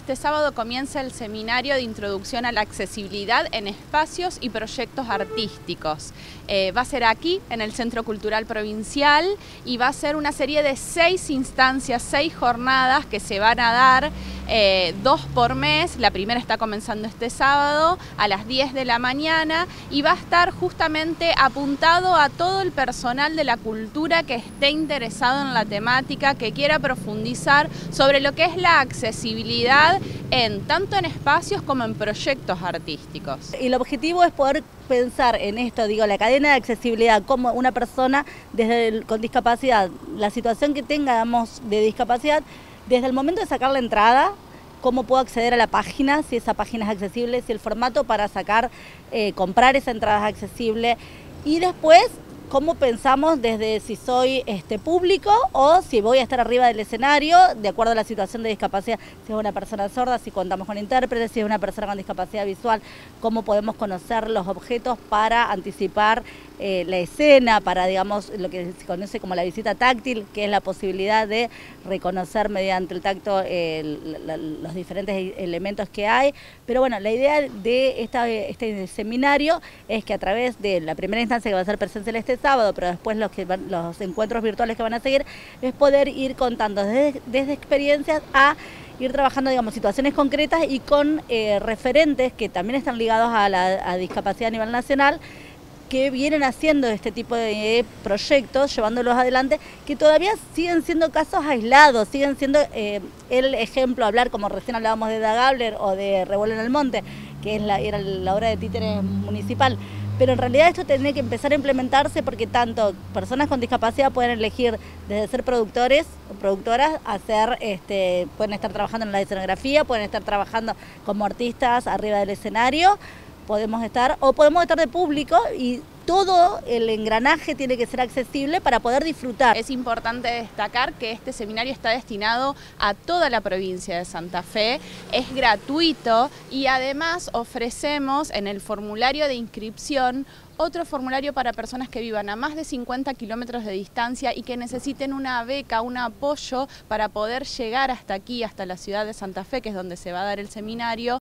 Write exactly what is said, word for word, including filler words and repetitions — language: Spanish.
Este sábado comienza el seminario de introducción a la accesibilidad en espacios y proyectos artísticos. Eh, va a ser aquí, en el Centro Cultural Provincial, y va a ser una serie de seis instancias, seis jornadas que se van a dar, eh, dos por mes. La primera está comenzando este sábado a las diez de la mañana y va a estar justamente apuntado a todo el personal de la cultura que esté interesado en la temática, que quiera profundizar sobre lo que es la accesibilidad en tanto en espacios como en proyectos artísticos. Y el objetivo es poder pensar en esto, digo, la cadena de accesibilidad, como una persona desde el, con discapacidad, la situación que tengamos de discapacidad, desde el momento de sacar la entrada, cómo puedo acceder a la página, si esa página es accesible, si el formato para sacar, eh, comprar esa entrada es accesible, y después cómo pensamos desde si soy este, público o si voy a estar arriba del escenario, de acuerdo a la situación de discapacidad, si es una persona sorda, si contamos con intérpretes, si es una persona con discapacidad visual, cómo podemos conocer los objetos para anticipar eh, la escena, para, digamos, lo que se conoce como la visita táctil, que es la posibilidad de reconocer mediante el tacto eh, la, la, los diferentes elementos que hay. Pero bueno, la idea de esta, este seminario es que a través de la primera instancia, que va a ser presencial este sábado, pero después los, que van, los encuentros virtuales que van a seguir, es poder ir contando desde, desde experiencias a ir trabajando, digamos, situaciones concretas y con eh, referentes que también están ligados a la a discapacidad a nivel nacional, que vienen haciendo este tipo de proyectos, llevándolos adelante, que todavía siguen siendo casos aislados, siguen siendo eh, el ejemplo, hablar como recién hablábamos de Da Gabler o de Revuelo en el Monte, que es la, era la obra de títere municipal. Pero en realidad esto tiene que empezar a implementarse porque tanto personas con discapacidad pueden elegir desde ser productores o productoras a ser, este, pueden estar trabajando en la escenografía, pueden estar trabajando como artistas arriba del escenario, podemos estar, o podemos estar de público, y todo el engranaje tiene que ser accesible para poder disfrutar. Es importante destacar que este seminario está destinado a toda la provincia de Santa Fe, es gratuito y además ofrecemos en el formulario de inscripción otro formulario para personas que vivan a más de cincuenta kilómetros de distancia y que necesiten una beca, un apoyo para poder llegar hasta aquí, hasta la ciudad de Santa Fe, que es donde se va a dar el seminario.